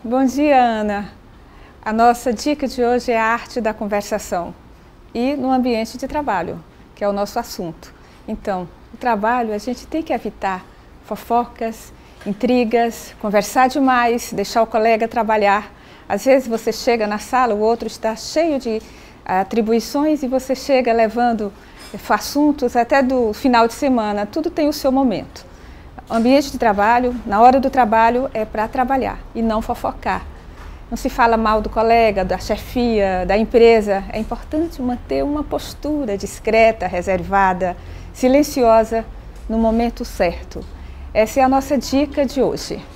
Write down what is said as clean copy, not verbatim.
Bom dia, Ana. A nossa dica de hoje é a arte da conversação e no ambiente de trabalho, que é o nosso assunto. Então, no trabalho a gente tem que evitar fofocas, intrigas, conversar demais, deixar o colega trabalhar. Às vezes você chega na sala, o outro está cheio de atribuições e você chega levando assuntos até do final de semana. Tudo tem o seu momento. O ambiente de trabalho, na hora do trabalho, é para trabalhar e não fofocar. Não se fala mal do colega, da chefia, da empresa. É importante manter uma postura discreta, reservada, silenciosa no momento certo. Essa é a nossa dica de hoje.